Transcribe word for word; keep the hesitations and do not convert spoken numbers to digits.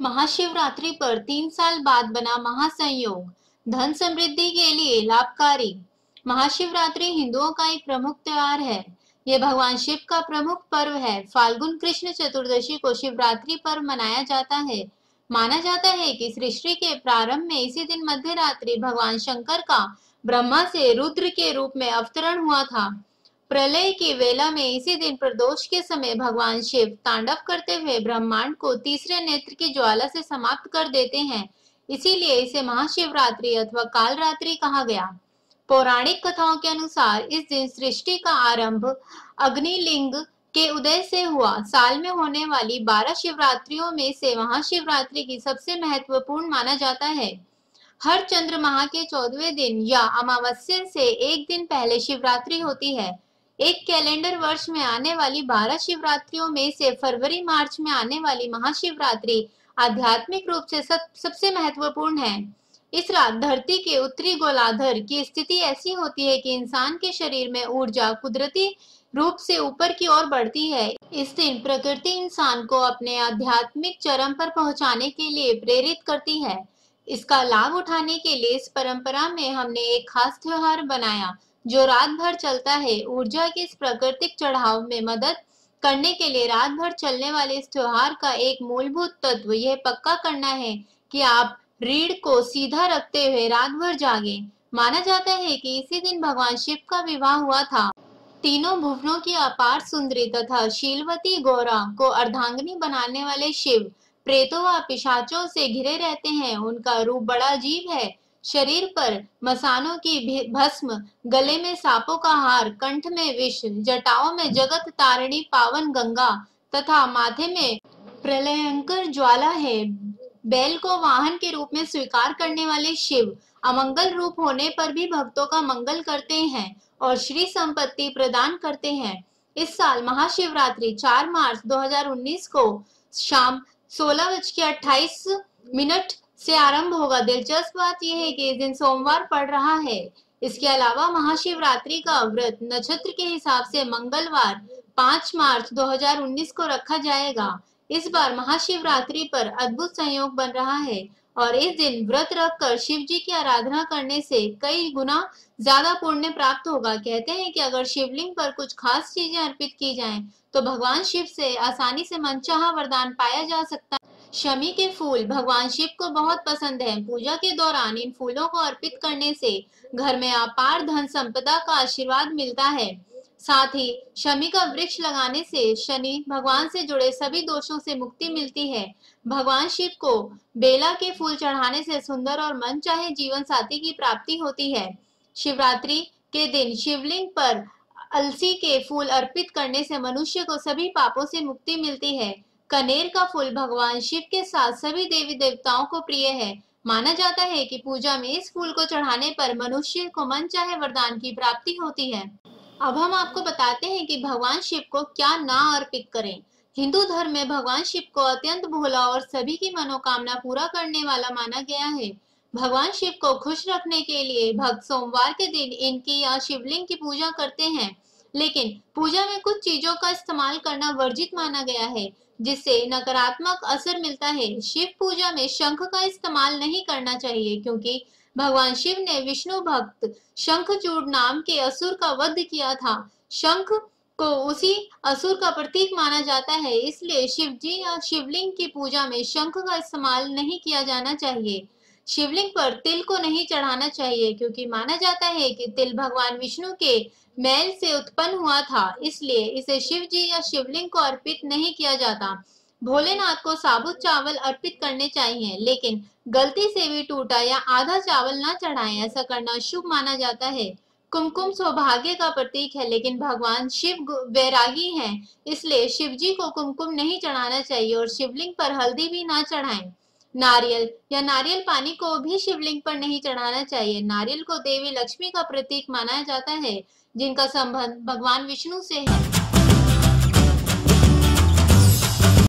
महाशिवरात्रि पर तीन साल बाद बना महासंयोग, धन समृद्धि के लिए लाभकारी। महाशिवरात्रि हिंदुओं का एक प्रमुख त्योहार है। यह भगवान शिव का प्रमुख पर्व है। फाल्गुन कृष्ण चतुर्दशी को शिवरात्रि पर्व मनाया जाता है। माना जाता है कि सृष्टि के प्रारंभ में इसी दिन मध्य रात्रि भगवान शंकर का ब्रह्मा से रुद्र के रूप में अवतरण हुआ था। प्रलय की वेला में इसी दिन प्रदोष के समय भगवान शिव तांडव करते हुए ब्रह्मांड को तीसरे नेत्र की ज्वाला से समाप्त कर देते हैं। इसीलिए इसे महाशिवरात्रि अथवा कालरात्रि कहा गया। पौराणिक कथाओं के अनुसार इस दिन सृष्टि का आरंभ अग्निलिंग के उदय से हुआ। साल में होने वाली बारह शिवरात्रियों में से महाशिवरात्रि की सबसे महत्वपूर्ण माना जाता है। हर चंद्र माह के चौदहवें दिन या अमावस्या से एक दिन पहले शिवरात्रि होती है। एक कैलेंडर वर्ष में आने वाली बारह शिवरात्रियों में से फरवरी मार्च में आने वाली महाशिवरात्रि आध्यात्मिक रूप से सब सबसे महत्वपूर्ण है। इस रात धरती के उत्तरी गोलार्ध की स्थिति ऐसी होती है कि इंसान के शरीर में ऊर्जा कुदरती रूप से ऊपर की ओर बढ़ती है। इस दिन प्रकृति इंसान को अपने आध्यात्मिक चरम पर पहुंचाने के लिए प्रेरित करती है। इसका लाभ उठाने के लिए इस परंपरा में हमने एक खास त्योहार बनाया जो रात भर चलता है। ऊर्जा के इस प्राकृतिक चढ़ाव में मदद करने के लिए रात भर चलने वाले इस त्योहार का एक मूलभूत तत्व यह पक्का करना है कि आप रीढ़ को सीधा रखते हुए रात भर जागे। माना जाता है कि इसी दिन भगवान शिव का विवाह हुआ था। तीनों भुवनों की अपार सुंदरी तथा शीलवती गौरा को अर्धांगिनी बनाने वाले शिव प्रेतों व पिशाचों से घिरे रहते हैं। उनका रूप बड़ा अजीब है। शरीर पर मसानों की भस्म, गले में सांपों का हार, कंठ में विष, जटाओं में जगत तारिणी पावन गंगा तथा माथे में प्रलयंकर ज्वाला है। बैल को वाहन के रूप में स्वीकार करने वाले शिव अमंगल रूप होने पर भी भक्तों का मंगल करते हैं और श्री संपत्ति प्रदान करते हैं। इस साल महाशिवरात्रि चार मार्च दो हज़ार उन्नीस को शाम सोलह बज के अट्ठाईस मिनट से आरंभ होगा। दिलचस्प बात यह है कि इस दिन सोमवार पड़ रहा है। इसके अलावा महाशिवरात्रि का व्रत नक्षत्र के हिसाब से मंगलवार पाँच मार्च दो हज़ार उन्नीस को रखा जाएगा। इस बार महाशिवरात्रि पर अद्भुत संयोग बन रहा है और इस दिन व्रत रखकर शिव जी की आराधना करने से कई गुना ज्यादा पुण्य प्राप्त होगा। कहते हैं कि अगर शिवलिंग पर कुछ खास चीजें अर्पित की जाएं, तो भगवान शिव से आसानी से मनचाहा वरदान पाया जा सकता है। शमी के फूल भगवान शिव को बहुत पसंद है। पूजा के दौरान इन फूलों को अर्पित करने से घर में अपार धन संपदा का आशीर्वाद मिलता है। साथ ही शमी का वृक्ष लगाने से शनि भगवान से जुड़े सभी दोषों से मुक्ति मिलती है। भगवान शिव को बेला के फूल चढ़ाने से सुंदर और मनचाहे जीवन साथी की प्राप्ति होती है। शिवरात्रि के दिन शिवलिंग पर अलसी के फूल अर्पित करने से मनुष्य को सभी पापों से मुक्ति मिलती है। कनेर का फूल भगवान शिव के साथ सभी देवी देवताओं को प्रिय है। माना जाता है कि पूजा में इस फूल को चढ़ाने पर मनुष्य को मनचाहे वरदान की प्राप्ति होती है। अब हम आपको बताते हैं कि भगवान शिव को क्या ना अर्पित करें। हिंदू धर्म में भगवान शिव को अत्यंत भोला और सभी की मनोकामना पूरा करने वाला माना गया है। भगवान शिव को खुश रखने के लिए भक्त सोमवार के दिन इनकी या शिवलिंग की पूजा करते हैं, लेकिन पूजा में कुछ चीजों का इस्तेमाल करना वर्जित माना गया है जिससे नकारात्मक असर मिलता है। शिव पूजा में शंख का इस्तेमाल नहीं करना चाहिए क्योंकि भगवान शिव ने विष्णु भक्त शंखचूड़ नाम के असुर का वध किया था। शंख को उसी असुर का प्रतीक माना जाता है, इसलिए शिव जी या शिवलिंग की पूजा में शंख का इस्तेमाल नहीं किया जाना चाहिए। शिवलिंग पर तिल को नहीं चढ़ाना चाहिए क्योंकि माना जाता है कि तिल भगवान विष्णु के मैल से उत्पन्न हुआ था, इसलिए इसे शिव जी या शिवलिंग को अर्पित नहीं किया जाता। भोलेनाथ को साबुत चावल अर्पित करने चाहिए, लेकिन गलती से भी टूटा या आधा चावल ना चढ़ाएं, ऐसा करना शुभ माना जाता है। कुमकुम सौभाग्य का प्रतीक है, लेकिन भगवान शिव वैरागी हैं, इसलिए शिव जी को कुमकुम नहीं चढ़ाना चाहिए और शिवलिंग पर हल्दी भी ना चढ़ाएं। नारियल या नारियल पानी को भी शिवलिंग पर नहीं चढ़ाना चाहिए। नारियल को देवी लक्ष्मी का प्रतीक माना जाता है जिनका संबंध भगवान विष्णु से है।